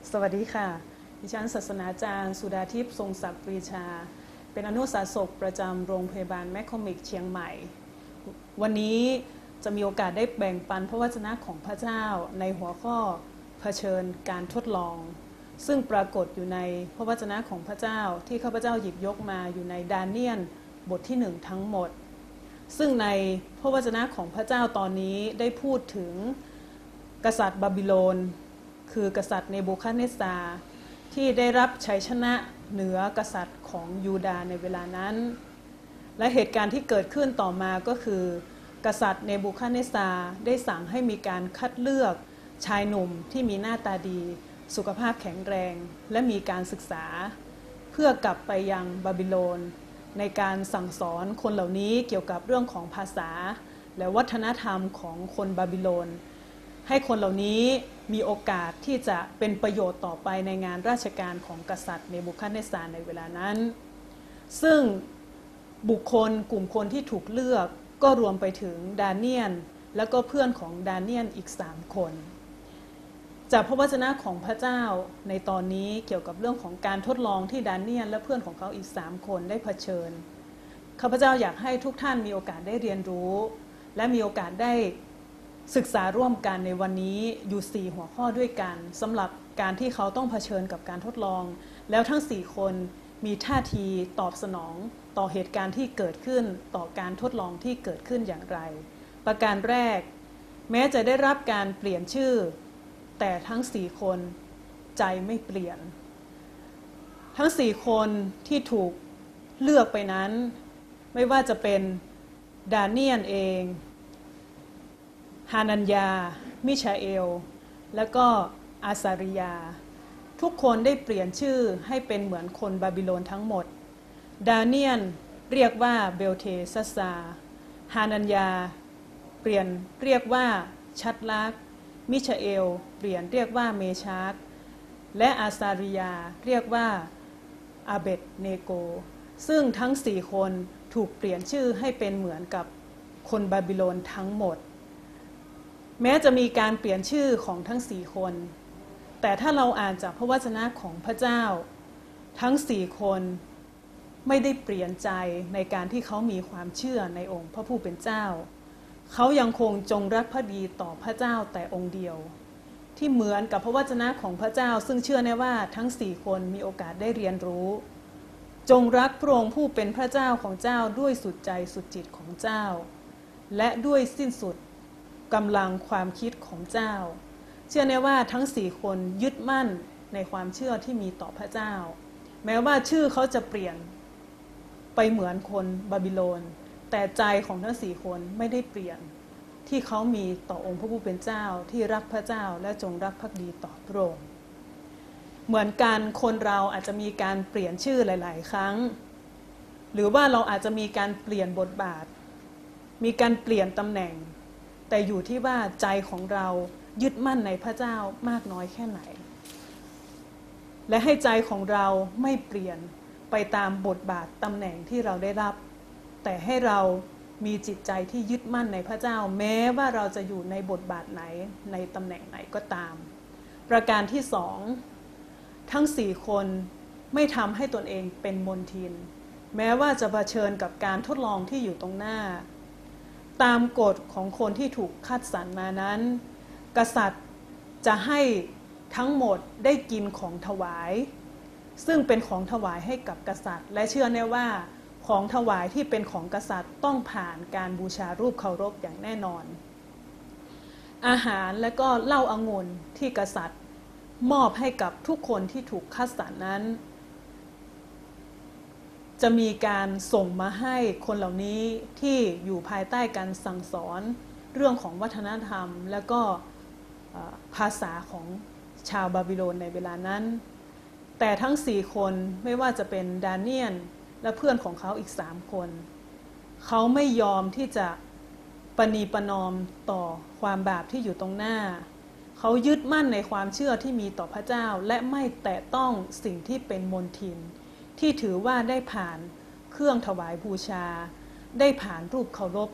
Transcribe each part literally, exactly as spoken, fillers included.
สวัสดีค่ะดิฉันศาสนาจารย์สุดาทิพย์ทรงศักดิ์ปรีชาเป็นอนุสาสกประจำโรงพยาบาลแมคคอมิกเชียงใหม่วันนี้จะมีโอกาสได้แบ่งปันพระวจนะของพระเจ้าในหัวข้อเผชิญการทดลองซึ่งปรากฏอยู่ในพระวจนะของพระเจ้าที่ข้าพเจ้าหยิบยกมาอยู่ในดาเนียลบทที่หนึ่งทั้งหมดซึ่งในพระวจนะของพระเจ้าตอนนี้ได้พูดถึงกษัตริย์บาบิโลนคือกษัตริย์เนบูคัดเนสซาร์ที่ได้รับชัยชนะเหนือกษัตริย์ของยูดาห์ในเวลานั้นและเหตุการณ์ที่เกิดขึ้นต่อมาก็คือกษัตริย์เนบูคัดเนสซาร์ได้สั่งให้มีการคัดเลือกชายหนุ่มที่มีหน้าตาดีสุขภาพแข็งแรงและมีการศึกษาเพื่อกลับไปยังบาบิโลนในการสั่งสอนคนเหล่านี้เกี่ยวกับเรื่องของภาษาและวัฒนธรรมของคนบาบิโลนให้คนเหล่านี้มีโอกาสที่จะเป็นประโยชน์ต่อไปในงานราชการของกษัตริย์เนบูคัดเนสซาร์ในเวลานั้นซึ่งบุคคลกลุ่มคนที่ถูกเลือกก็รวมไปถึงดาเนียลและก็เพื่อนของดาเนียลอีกสามคนจากพระวจนะของพระเจ้าในตอนนี้เกี่ยวกับเรื่องของการทดลองที่ดาเนียลและเพื่อนของเขาอีกสามคนได้เผชิญข้าพเจ้าอยากให้ทุกท่านมีโอกาสได้เรียนรู้และมีโอกาสได้ศึกษาร่วมกันในวันนี้อยู่สี่หัวข้อด้วยกันสำหรับการที่เขาต้องเผชิญกับการทดลองแล้วทั้งสี่คนมีท่าทีตอบสนองต่อเหตุการณ์ที่เกิดขึ้นต่อการทดลองที่เกิดขึ้นอย่างไรประการแรกแม้จะได้รับการเปลี่ยนชื่อแต่ทั้งสี่คนใจไม่เปลี่ยนทั้งสี่คนที่ถูกเลือกไปนั้นไม่ว่าจะเป็นดาเนียลเองฮานัญญามิชาเอลและก็อาซาริยาทุกคนได้เปลี่ยนชื่อให้เป็นเหมือนคนบาบิโลนทั้งหมดดาเนียลเรียกว่าเบลเทซัสซาฮานัญญาเปลี่ยนเรียกว่าชัดลักมิชาเอลเปลี่ยนเรียกว่าเมชาคและอาซาริยาเรียกว่าอาเบดเนโกซึ่งทั้งสี่คนถูกเปลี่ยนชื่อให้เป็นเหมือนกับคนบาบิโลนทั้งหมดแม้จะมีการเปลี่ยนชื่อของทั้งสี่คนแต่ถ้าเราอ่านจากพระวจนะของพระเจ้าทั้งสี่คนไม่ได้เปลี่ยนใจในการที่เขามีความเชื่อในองค์พระผู้เป็นเจ้าเขายังคงจงรักภักดีต่อพระเจ้าแต่องค์เดียวที่เหมือนกับพระวจนะของพระเจ้าซึ่งเชื่อแน่ว่าทั้งสี่คนมีโอกาสได้เรียนรู้จงรักพระองค์ผู้เป็นพระเจ้าของเจ้าด้วยสุดใจสุดจิตของเจ้าและด้วยสิ้นสุดกำลังความคิดของเจ้าเชื่อแน่ว่าทั้งสี่คนยึดมั่นในความเชื่อที่มีต่อพระเจ้าแม้ว่าชื่อเขาจะเปลี่ยนไปเหมือนคนบาบิโลนแต่ใจของทั้งสี่คนไม่ได้เปลี่ยนที่เขามีต่อองค์พระผู้เป็นเจ้าที่รักพระเจ้าและจงรักภักดีต่อพระองค์เหมือนกันคนเราอาจจะมีการเปลี่ยนชื่อหลายๆครั้งหรือว่าเราอาจจะมีการเปลี่ยนบทบาทมีการเปลี่ยนตำแหน่งแต่อยู่ที่ว่าใจของเรายึดมั่นในพระเจ้ามากน้อยแค่ไหนและให้ใจของเราไม่เปลี่ยนไปตามบทบาทตำแหน่งที่เราได้รับแต่ให้เรามีจิตใจที่ยึดมั่นในพระเจ้าแม้ว่าเราจะอยู่ในบทบาทไหนในตำแหน่งไหนก็ตามประการที่สองทั้งสี่คนไม่ทำให้ตนเองเป็นมลทินแม้ว่าจะเผชิญกับการทดลองที่อยู่ตรงหน้าตามกฎของคนที่ถูกคัดสรรมานั้นกษัตริย์จะให้ทั้งหมดได้กินของถวายซึ่งเป็นของถวายให้กับกษัตริย์และเชื่อแน่ว่าของถวายที่เป็นของกษัตริย์ต้องผ่านการบูชารูปเคารพอย่างแน่นอนอาหารและก็เหล้าองุ่นที่กษัตริย์มอบให้กับทุกคนที่ถูกคัดสรรนั้นจะมีการส่งมาให้คนเหล่านี้ที่อยู่ภายใต้การสั่งสอนเรื่องของวัฒนธรรมและก็ภาษาของชาวบาบิโลนในเวลานั้นแต่ทั้งสี่คนไม่ว่าจะเป็นดาเนียลและเพื่อนของเขาอีกสามคนเขาไม่ยอมที่จะประนีประนอมต่อความบาปที่อยู่ตรงหน้าเขายึดมั่นในความเชื่อที่มีต่อพระเจ้าและไม่แตะต้องสิ่งที่เป็นมลทินที่ถือว่าได้ผ่านเครื่องถวายบูชาได้ผ่านรูปเคารพ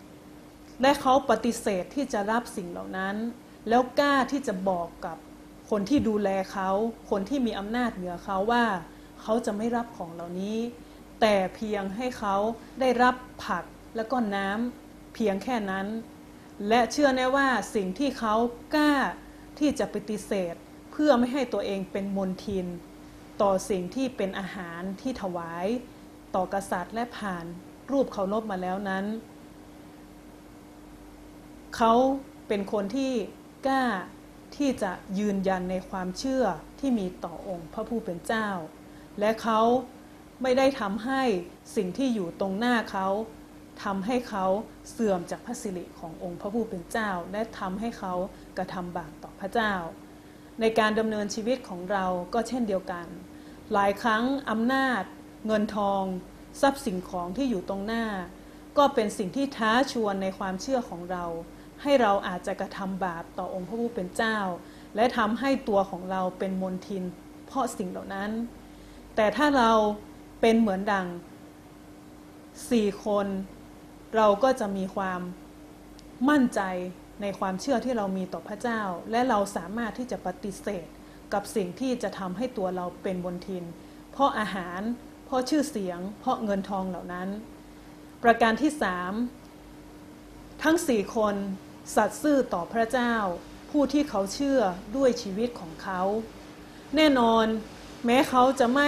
และเขาปฏิเสธที่จะรับสิ่งเหล่านั้นแล้วกล้าที่จะบอกกับคนที่ดูแลเขาคนที่มีอำนาจเหนือเขาว่าเขาจะไม่รับของเหล่านี้แต่เพียงให้เขาได้รับผักแล้วก็น้ำเพียงแค่นั้นและเชื่อแน่ว่าสิ่งที่เขากล้าที่จะปฏิเสธเพื่อไม่ให้ตัวเองเป็นมลทินต่อสิ่งที่เป็นอาหารที่ถวายต่อกษัตริย์และผ่านรูปเคารพมาแล้วนั้นเขาเป็นคนที่กล้าที่จะยืนยันในความเชื่อที่มีต่อองค์พระผู้เป็นเจ้าและเขาไม่ได้ทำให้สิ่งที่อยู่ตรงหน้าเขาทำให้เขาเสื่อมจากพระสิริขององค์พระผู้เป็นเจ้าและทำให้เขากระทำบาปต่อพระเจ้าในการดำเนินชีวิตของเราก็เช่นเดียวกันหลายครั้งอำนาจเงินทองทรัพย์สินของที่อยู่ตรงหน้าก็เป็นสิ่งที่ท้าชวนในความเชื่อของเราให้เราอาจจะกระทำบาปต่อองค์พระผู้เป็นเจ้าและทำให้ตัวของเราเป็นมลทินเพราะสิ่งเหล่านั้นแต่ถ้าเราเป็นเหมือนดังสี่คนเราก็จะมีความมั่นใจในความเชื่อที่เรามีต่อพระเจ้าและเราสามารถที่จะปฏิเสธกับสิ่งที่จะทำให้ตัวเราเป็นมลทินเพราะอาหารเพราะชื่อเสียงเพราะเงินทองเหล่านั้นประการที่สามทั้งสี่คนสัตย์ซื่อต่อพระเจ้าผู้ที่เขาเชื่อด้วยชีวิตของเขาแน่นอนแม้เขาจะไม่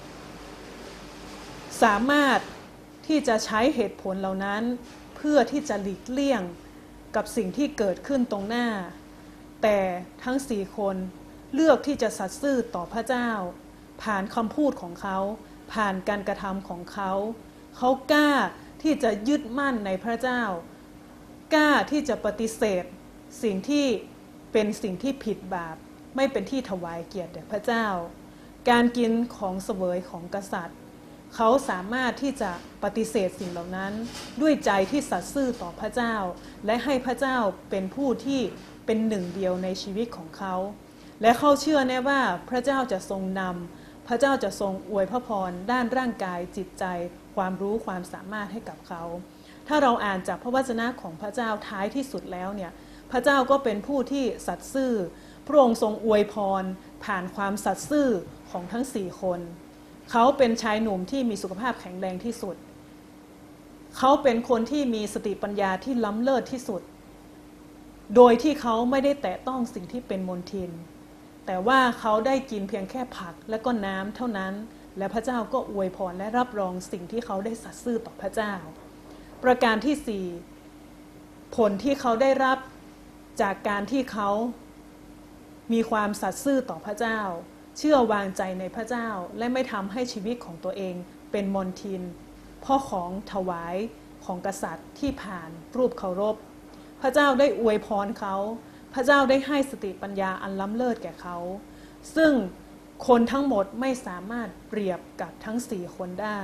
สามารถที่จะใช้เหตุผลเหล่านั้นเพื่อที่จะหลีกเลี่ยงกับสิ่งที่เกิดขึ้นตรงหน้าแต่ทั้งสี่คนเลือกที่จะสัตย์ซื่อต่อพระเจ้าผ่านคำพูดของเขาผ่านการกระทำของเขาเขากล้าที่จะยึดมั่นในพระเจ้ากล้าที่จะปฏิเสธสิ่งที่เป็นสิ่งที่ผิดบาปไม่เป็นที่ถวายเกียรติแด่พระเจ้าการกินของเสวยของกษัตริย์เขาสามารถที่จะปฏิเสธสิ่งเหล่านั้นด้วยใจที่สัตย์ซื่อต่อพระเจ้าและให้พระเจ้าเป็นผู้ที่เป็นหนึ่งเดียวในชีวิตของเขาและเขาเชื่อแน่ว่าพระเจ้าจะทรงนำพระเจ้าจะทรงอวยพระพรด้านร่างกายจิตใจความรู้ความสามารถให้กับเขาถ้าเราอ่านจากพระวจนะของพระเจ้าท้ายที่สุดแล้วเนี่ยพระเจ้าก็เป็นผู้ที่สัตย์ซื่อพระองค์ทรงอวยพรผ่านความสัตย์ซื่อของทั้งสี่คนเขาเป็นชายหนุ่มที่มีสุขภาพแข็งแรงที่สุดเขาเป็นคนที่มีสติปัญญาที่ล้ำเลิศที่สุดโดยที่เขาไม่ได้แตะต้องสิ่งที่เป็นมลทินแต่ว่าเขาได้กินเพียงแค่ผักและก็น้ำเท่านั้นและพระเจ้าก็อวยพรและรับรองสิ่งที่เขาได้สัตย์ซื่อต่อพระเจ้าประการที่สี่ผลที่เขาได้รับจากการที่เขามีความสัตย์ซื่อต่อพระเจ้าเชื่อวางใจในพระเจ้าและไม่ทำให้ชีวิตของตัวเองเป็นมลทินเพราะของถวายของกษัตริย์ที่ผ่านรูปเคารพพระเจ้าได้อวยพรเขาพระเจ้าได้ให้สติปัญญาอันล้ำเลิศแก่เขาซึ่งคนทั้งหมดไม่สามารถเปรียบกับทั้งสี่คนได้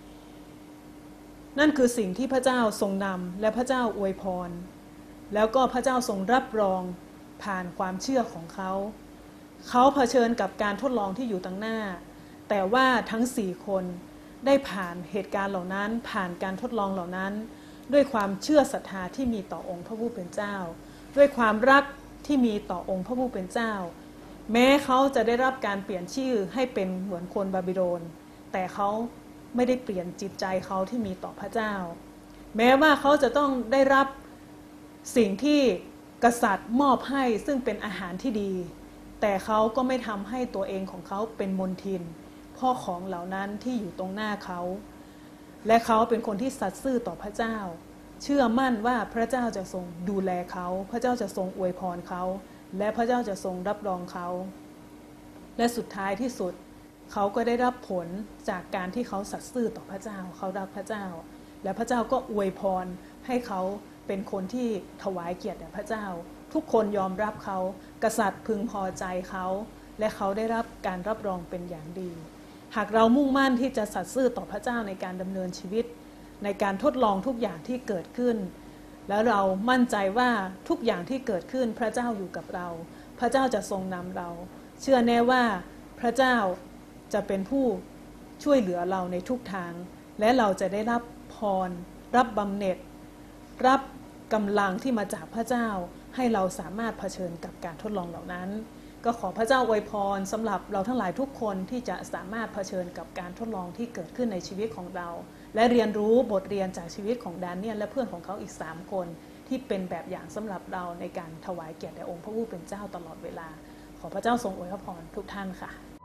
นั่นคือสิ่งที่พระเจ้าทรงนำและพระเจ้าอวยพรแล้วก็พระเจ้าทรงรับรองผ่านความเชื่อของเขาเขาเผชิญกับการทดลองที่อยู่ต่างหน้าแต่ว่าทั้งสี่คนได้ผ่านเหตุการณ์เหล่านั้นผ่านการทดลองเหล่านั้นด้วยความเชื่อศรัทธาที่มีต่อองค์พระผู้เป็นเจ้าด้วยความรักที่มีต่อองค์พระผู้เป็นเจ้าแม้เขาจะได้รับการเปลี่ยนชื่อให้เป็นเหมือนคนบาบิโลนแต่เขาไม่ได้เปลี่ยนจิตใจเขาที่มีต่อพระเจ้าแม้ว่าเขาจะต้องได้รับสิ่งที่กษัตริย์มอบให้ซึ่งเป็นอาหารที่ดีแต่เขาก็ไม่ทำให้ตัวเองของเขาเป็นมลทินเพราะของเหล่านั้นที่อยู่ตรงหน้าเขาและเขาเป็นคนที่สัตย์ซื่อต่อพระเจ้าเชื่อมั่นว่าพระเจ้าจะทรงดูแลเขาพระเจ้าจะทรงอวยพรเขาและพระเจ้าจะทรงรับรองเขาและสุดท้ายที่สุดเขาก็ได้รับผลจากการที่เขาสัตย์ซื่อต่อพระเจ้าเขารักพระเจ้าและพระเจ้าก็อวยพรให้เขาเป็นคนที่ถวายเกียรติแด่พระเจ้าทุกคนยอมรับเขากษัตริย์พึงพอใจเขาและเขาได้รับการรับรองเป็นอย่างดีหากเรามุ่งมั่นที่จะสัตย์ซื่อต่อพระเจ้าในการดำเนินชีวิตในการทดลองทุกอย่างที่เกิดขึ้นแล้วเรามั่นใจว่าทุกอย่างที่เกิดขึ้นพระเจ้าอยู่กับเราพระเจ้าจะทรงนำเราเชื่อแน่ว่าพระเจ้าจะเป็นผู้ช่วยเหลือเราในทุกทางและเราจะได้รับพรรับบำเหน็จรับ กำลังที่มาจากพระเจ้าให้เราสามารถเผชิญกับการทดลองเหล่านั้นก็ขอพระเจ้าอวยพรสำหรับเราทั้งหลายทุกคนที่จะสามารถเผชิญกับการทดลองที่เกิดขึ้นในชีวิตของเราและเรียนรู้บทเรียนจากชีวิตของดาเนียลและเพื่อนของเขาอีกสามคนที่เป็นแบบอย่างสำหรับเราในการถวายเกียรติแด่องค์พระผู้เป็นเจ้าตลอดเวลาขอพระเจ้าทรงอวยพรทุกท่านค่ะ